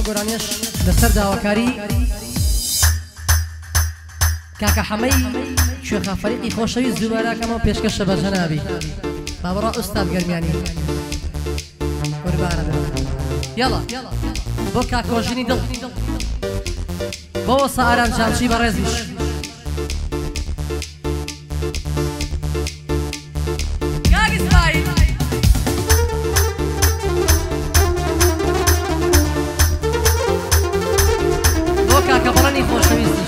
گۆرانیش لەسەر داواکاری کاکە حەمەی شوێخە فەریقی خۆشەویست دووبارەکەمەوە پێشکەشە بە جەنابی بابڕا ئوستاد گەرمیانی قوربانە یاڵا بۆ کاکۆژینی دڵ بۆ سەعاران جامچی بەڕێزیش بۆ کاکە بەڵەنی خۆشەویستیش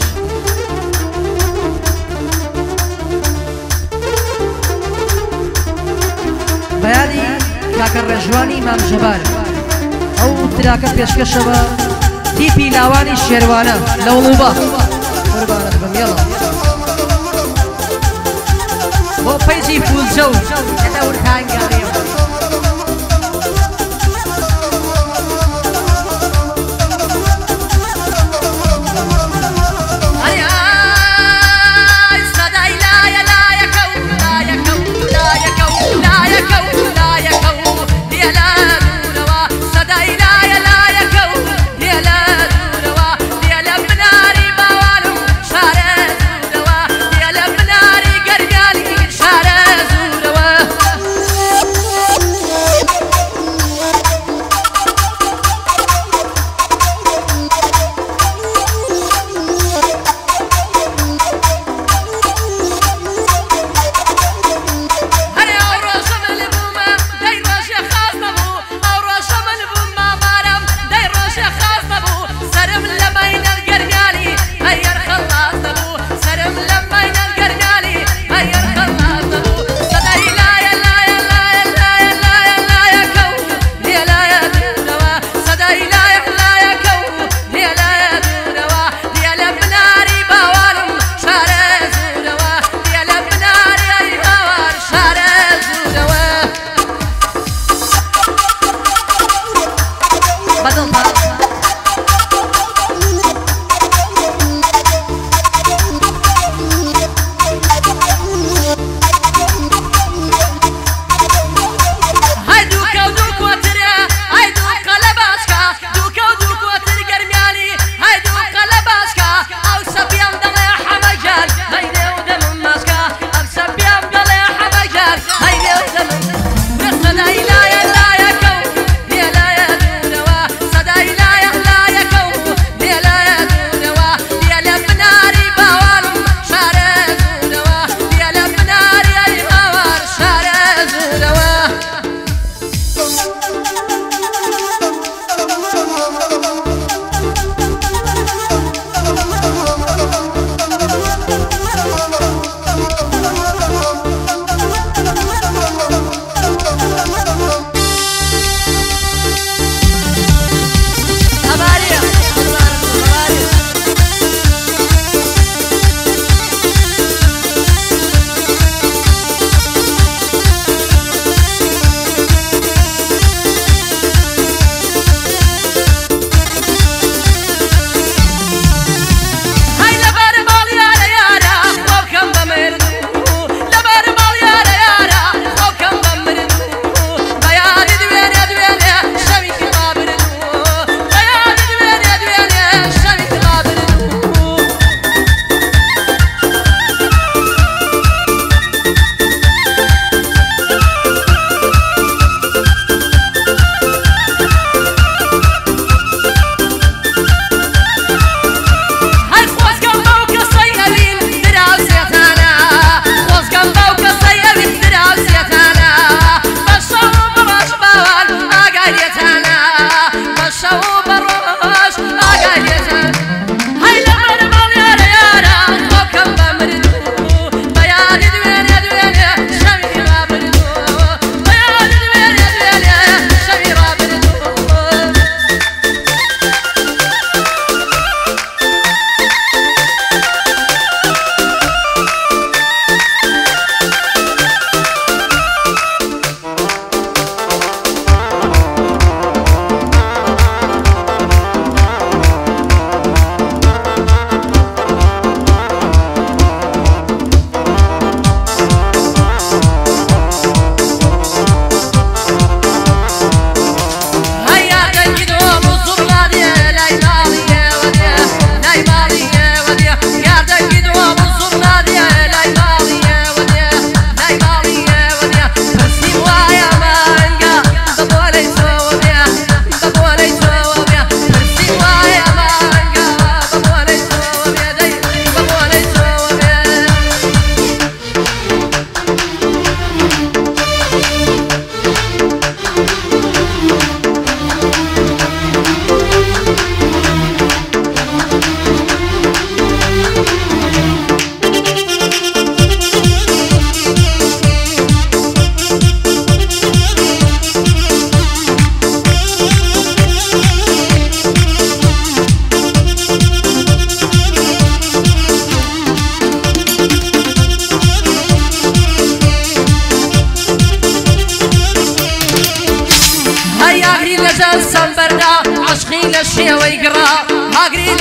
بەیانی کاکە ڕێژوانی مام جەبار ئەو تراکە پێشکەشە بە تیپی لاوانی شێروانە لە وڵوبە قوربانت بم یەڵا بۆ پەیجی فولجە و لەدەور هانگاڕێ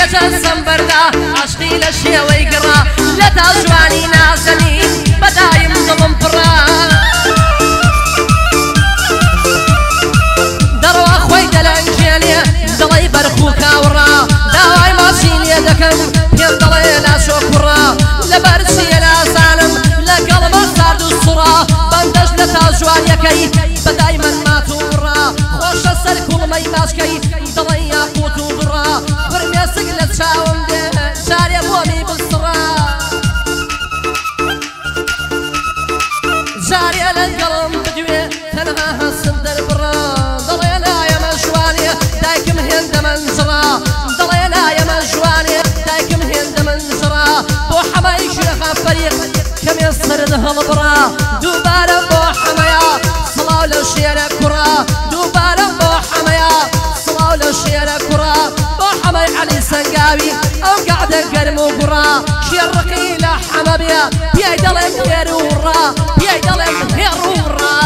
لجسم بردا عشقي لشيوي قرا لتا جواني نازني بدايم ضمن برا دروا خوي دلنجيلي دلي برخوكا ورا داواي ماشيني دكم بين دلي لا شكرا لبرسي لا سالم لقلب صار الصرا بندش لتا جواني كي بدايما ما تورا خوش السر كل ما يماشكي دلي ياقوت وضرا برمي سقلت شاوم دي شاري بومي بالصرا جاري للقلم بدوي تنها السندر برا ضلينا يا مجواني دايكم هند منجرا ضلينا يا مجواني دايكم هند منجرا بو حماي شيخ فريق كم يصر الهلبرا دوبارا بو حمايا صلاو للشير كرا دوبارا بو حمايا صلاو للشير كرا بو حماي علي سنقاوي او قاعدة قرم وقرا شير رقيلة حمابيا بياي دلم هيرورا بياي دلم هيرورا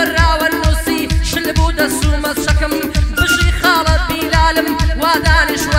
وادانش